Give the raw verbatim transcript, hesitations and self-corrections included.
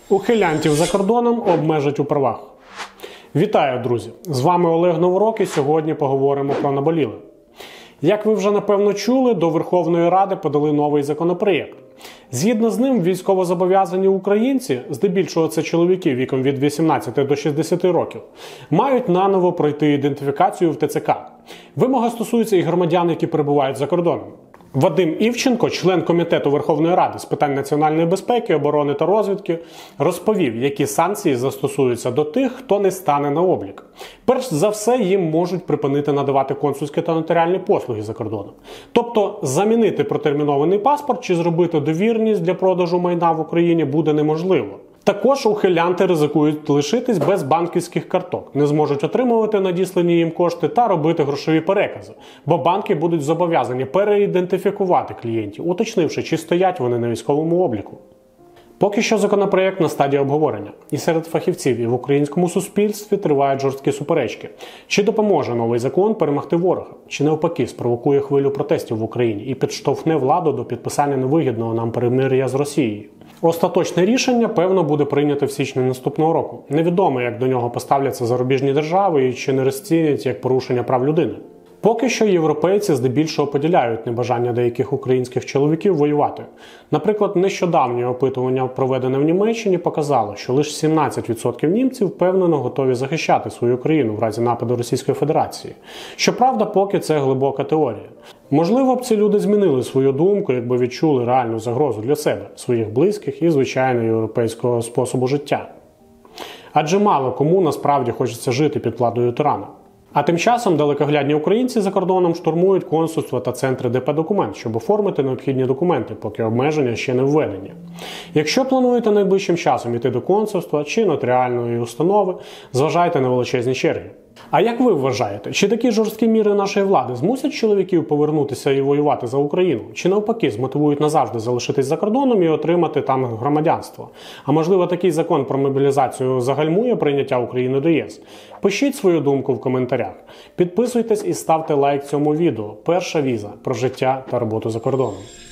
Ухилянтів за кордоном обмежать у правах. Вітаю, друзі! З вами Олег Новорок і сьогодні поговоримо про наболіле. Як ви вже напевно чули, до Верховної Ради подали новий законопроєкт. Згідно з ним, військовозобов'язані українці, здебільшого це чоловіки віком від вісімнадцяти до шістдесяти років, мають наново пройти ідентифікацію в Те Це Ка. Вимога стосується і громадян, які перебувають за кордоном. Вадим Івченко, член Комітету Верховної Ради з питань національної безпеки, оборони та розвідки, розповів, які санкції застосуються до тих, хто не стане на облік. Перш за все, їм можуть припинити надавати консульські та нотаріальні послуги за кордоном. Тобто, замінити протермінований паспорт чи зробити довіреність для продажу майна в Україні буде неможливо. Також ухилянти ризикують лишитись без банківських карток, не зможуть отримувати надіслані їм кошти та робити грошові перекази, бо банки будуть зобов'язані переідентифікувати клієнтів, уточнивши, чи стоять вони на військовому обліку. Поки що законопроєкт на стадії обговорення. І серед фахівців, і в українському суспільстві тривають жорсткі суперечки. Чи допоможе новий закон перемогти ворога? Чи навпаки спровокує хвилю протестів в Україні і підштовхне владу до підписання невигідного нам перемир'я з Росією? Остаточне рішення, певно, буде прийнято в січні наступного року. Невідомо, як до нього поставляться зарубіжні держави і чи не розцінять як порушення прав людини. Поки що європейці здебільшого поділяють небажання деяких українських чоловіків воювати. Наприклад, нещодавнє опитування, проведене в Німеччині, показало, що лише сімнадцять відсотків німців впевнено готові захищати свою країну в разі нападу Російської Федерації. Щоправда, поки це глибока теорія. Можливо б ці люди змінили свою думку, якби відчули реальну загрозу для себе, своїх близьких і, звичайно, європейського способу життя. Адже мало кому насправді хочеться жити під владою тирана. А тим часом далекоглядні українці за кордоном штурмують консульства та центри Де Пе Документ, щоб оформити необхідні документи, поки обмеження ще не введені. Якщо плануєте найближчим часом йти до консульства чи нотаріальної установи, зважайте на величезні черги. А як ви вважаєте, чи такі жорсткі міри нашої влади змусять чоловіків повернутися і воювати за Україну? Чи навпаки змотивують назавжди залишитись за кордоном і отримати там громадянство? А можливо, такий закон про мобілізацію загальмує прийняття України до Є С? Пишіть свою думку в коментарях. Підписуйтесь і ставте лайк цьому відео. Перша віза про життя та роботу за кордоном.